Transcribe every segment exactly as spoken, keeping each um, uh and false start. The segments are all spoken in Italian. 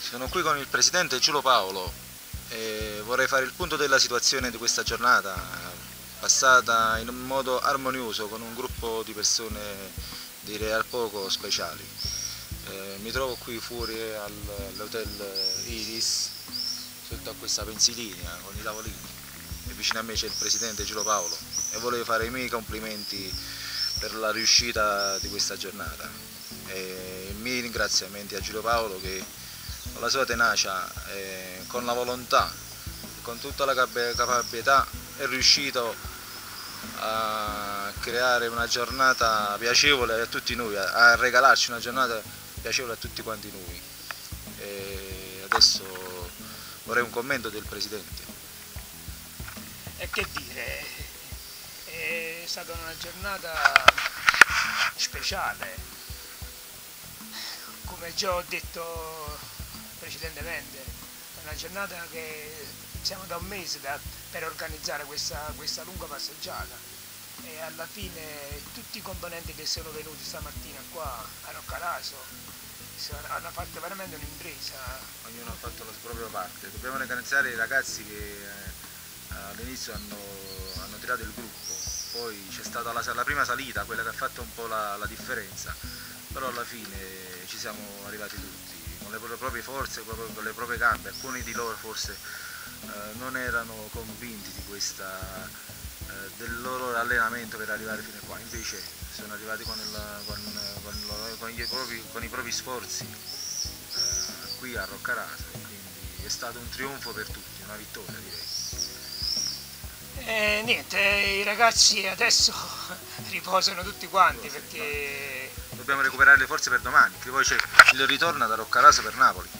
Sono qui con il presidente Giulio Paolo e vorrei fare il punto della situazione di questa giornata passata in un modo armonioso con un gruppo di persone direi al poco speciali. Eh, mi trovo qui fuori all'hotel Iris sotto a questa pensilina con i tavolini e vicino a me c'è il presidente Giulio Paolo e volevo fare i miei complimenti per la riuscita di questa giornata e i miei ringraziamenti a Giulio Paolo che con la sua tenacia, eh, con la volontà, con tutta la caparbietà è riuscito a creare una giornata piacevole a tutti noi, a regalarci una giornata piacevole a tutti quanti noi. E adesso vorrei un commento del Presidente. E che dire, è stata una giornata speciale, come già ho detto precedentemente, è una giornata che siamo da un mese da, per organizzare questa, questa lunga passeggiata e alla fine tutti i componenti che sono venuti stamattina qua a Roccaraso hanno fatto veramente un'impresa. Ognuno ha fatto la sua propria parte, dobbiamo ringraziare i ragazzi che eh, all'inizio hanno, hanno tirato il gruppo, poi c'è stata la, la prima salita, quella che ha fatto un po' la, la differenza, però alla fine ci siamo arrivati tutti con le proprie forze, con le proprie gambe. Alcuni di loro forse eh, non erano convinti di questa, eh, del loro allenamento per arrivare fino a qua, invece sono arrivati con, il, con, con, con, gli propri, con i propri sforzi eh, qui a Roccaraso, quindi è stato un trionfo per tutti, una vittoria direi. E niente, i ragazzi adesso riposano tutti quanti perché dobbiamo recuperare le forze per domani, che poi c'è il ritorno da Roccaraso per Napoli.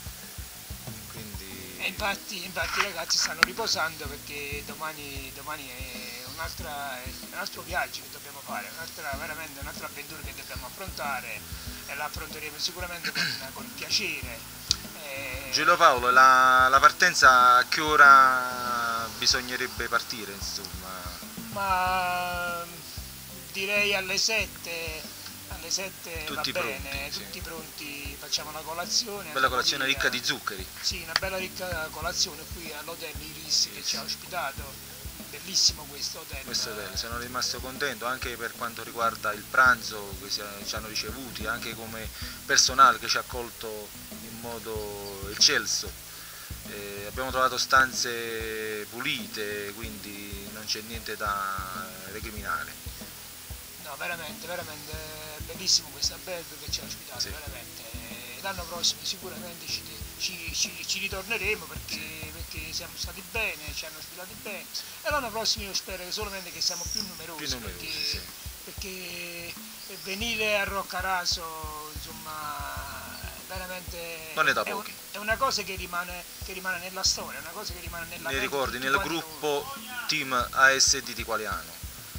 Quindi... E infatti, infatti i ragazzi stanno riposando perché domani, domani è, un altro viaggio che dobbiamo fare, un'altra, veramente un'altra avventura che dobbiamo affrontare e la affronteremo sicuramente con, con piacere. E... Giulio Paolo, la, la partenza a che ora bisognerebbe partire, insomma? Ma direi alle sette. Alle sette tutti va pronti, bene, sì. Tutti pronti, facciamo una colazione. Bella colazione ricca di zuccheri. Sì, una bella ricca colazione qui all'hotel Iris che ci ha ospitato. Bellissimo questo hotel. Questo hotel, sono rimasto contento anche per quanto riguarda il pranzo che ci hanno ricevuti, anche come personale che ci ha accolto in modo eccelso. Eh, abbiamo trovato stanze pulite, quindi non c'è niente da recriminare. No, veramente, veramente bellissimo questo albergo che ci ha ospitato, sì. Veramente. L'anno prossimo sicuramente ci, ci, ci, ci ritorneremo perché, sì. perché siamo stati bene, ci hanno ospitati bene e l'anno prossimo io spero solamente che siamo più numerosi, più numerosi perché, sì. perché venire a Roccaraso insomma veramente non è da è, un, è una cosa che rimane, che rimane nella storia, una cosa che rimane nella nei ricordi, nel gruppo noi. Team A S D di Qualiano.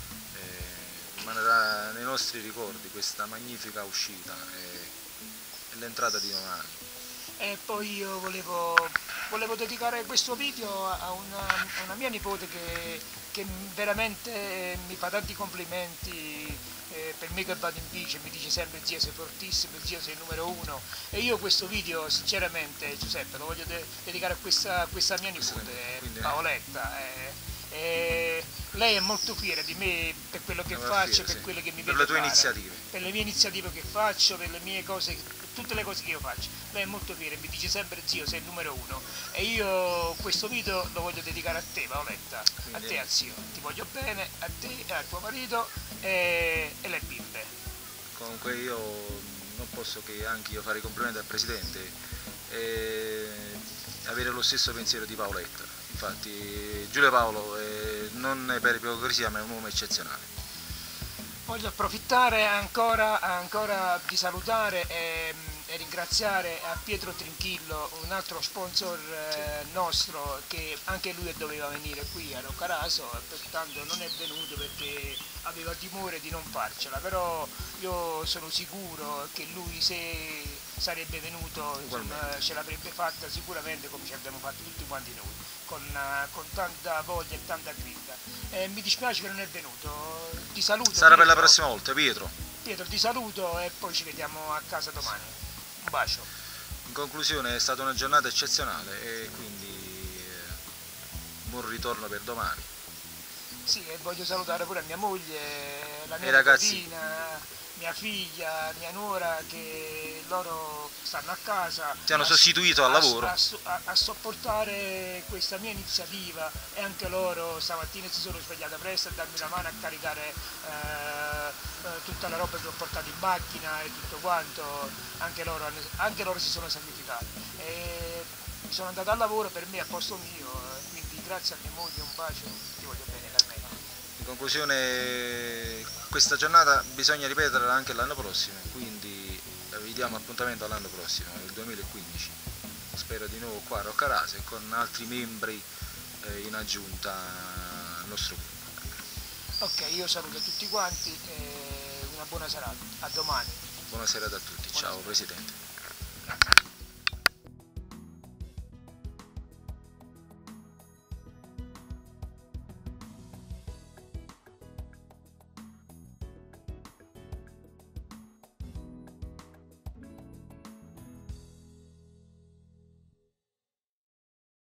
Rimarrà nei nostri ricordi questa magnifica uscita e, e l'entrata di domani. E poi io volevo, volevo dedicare questo video a una, a una mia nipote che, che veramente mi fa tanti complimenti eh, per me che vado in bici, mi dice sempre zio sei fortissimo, zio sei il numero uno e io questo video sinceramente Giuseppe lo voglio de dedicare a questa, a questa mia nipote, quindi, Paoletta. Eh, Eh, lei è molto fiera di me per quello che faccio, fiera, per sì. quello che mi per vede le tue fare, iniziative. Per le mie iniziative che faccio, per le mie cose, per tutte le cose che io faccio. Lei è molto fiera e mi dice sempre zio sei il numero uno. E io questo video lo voglio dedicare a te Paoletta, Quindi... a te a zio. Ti voglio bene, a te e a tuo marito e, e le bimbe. Comunque io non posso che anche io fare i complimenti al Presidente e avere lo stesso pensiero di Paoletta. Infatti Giulio Paolo eh, non è per ipocrisia ma è un uomo eccezionale. Voglio approfittare ancora, ancora di salutare e, e ringraziare a Pietro Trinchillo, un altro sponsor eh, nostro che anche lui doveva venire qui a Roccaraso e pertanto non è venuto perché aveva timore di non farcela, però io sono sicuro che lui se sarebbe venuto insomma, ce l'avrebbe fatta sicuramente come ci abbiamo fatto tutti quanti noi. Con, con tanta voglia e tanta grinta. Eh, mi dispiace che non è venuto, ti saluto. Sarà Pietro. Per la prossima volta, Pietro. Pietro, ti saluto e poi ci vediamo a casa domani. Un bacio. conclusione è stata una giornata eccezionale e quindi eh, buon ritorno per domani. Sì, e voglio salutare pure mia moglie, la mia ragazzi. nipotina, mia figlia, mia nuora, che loro stanno a casa. Ti hanno a, sostituito al a, lavoro? A, a, a sopportare questa mia iniziativa, e anche loro stamattina si sono svegliate presto a darmi la mano a caricare eh, eh, tutta la roba che ho portato in macchina e tutto quanto. Anche loro, hanno, anche loro si sono sacrificati. E sono andato al lavoro per me a posto mio, eh, quindi grazie a mia moglie, un bacio, ti voglio bene Carmela. In conclusione, questa giornata bisogna ripeterla anche l'anno prossimo, quindi vi diamo appuntamento all'anno prossimo, nel duemilaquindici. Spero di nuovo qua a Roccarase con altri membri eh, in aggiunta al nostro gruppo. Ok, io saluto tutti quanti e una buona serata. A domani. Buonasera a tutti, Buonasera. ciao Presidente. Grazie.